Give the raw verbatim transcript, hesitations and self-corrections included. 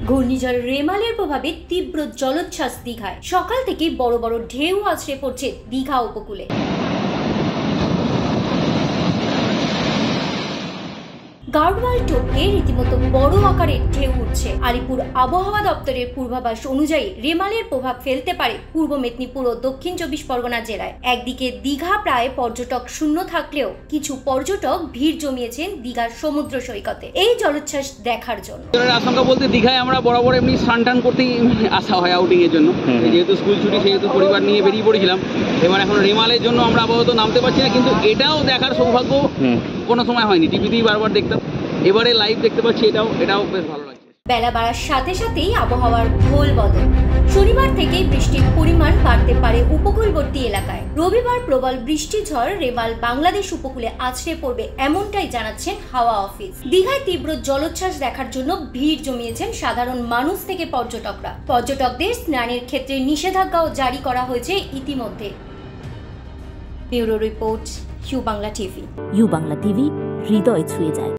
ঘূর্ণিঝড় রেমালের প্রভাবে তীব্র জলোচ্ছ্বাস দীঘায়। সকাল থেকেই বড় বড় ঢেউ আছড়ে পড়ছে দীঘা উপকূলে। গার্ডওয়াল টপকে রীতিমতো বড় আকারের ঢেউ উঠছে। আলিপুর আবহাওয়া দপ্তরের পূর্বাভাস অনুযায়ী রেমালের প্রভাব ফেলতে পারে পূর্ব মেদিনীপুর ও দক্ষিণ চব্বিশ পরগনা জেলায়। একদিকে দীঘা প্রায় পর্যটক শূন্য থাকলেও কিছু পর্যটক ভিড় জমিয়েছেন দীঘার সমুদ্র সৈকতে এই জলোচ্ছ্বাস দেখার জন্য। আশঙ্কা বলতে দীঘায় আমরা বরাবর এমনি স্নান টান করতেই আসা হয় আউটিং এর জন্য, যেহেতু স্কুল ছুটি সেহেতু পরিবার নিয়ে বেরিয়ে পড়েছিলাম। এবার এখন রেমালের জন্য আমরা আপাতত নামতে পারছি না, কিন্তু এটাও দেখার সৌভাগ্য কোনো সময় হয়নি। টিভিতেই বারবার দেখতাম, এবারে লাইভ দেখতে পাচ্ছি, এটাও এটাও বেশ ভালো লাগছে। বেলা বাড়ার সাথে সাথেই আবহাওয়ার ঘোল বদল। শনিবার থেকেই বৃষ্টির পরিমাণ বাড়তে পারে উপকূলবর্তী এলাকায়। রবিবার প্রবল বৃষ্টি ঝড় রেমাল বাংলাদেশ উপকূলে আছড়ে পড়বে এমনটাই জানাচ্ছেন হাওয়া অফিস। দীঘায় তীব্র জলোচ্ছ্বাস দেখার জন্য ভিড় জমিয়েছেন সাধারণ মানুষ থেকে পর্যটকরা। পর্যটকদের স্নানের ক্ষেত্রে নিষেধাজ্ঞাও জারি করা হয়েছে ইতিমধ্যে। Bureau report, U Bangla TV. U Bangla TV, হৃদয় ছুঁয়ে যায়।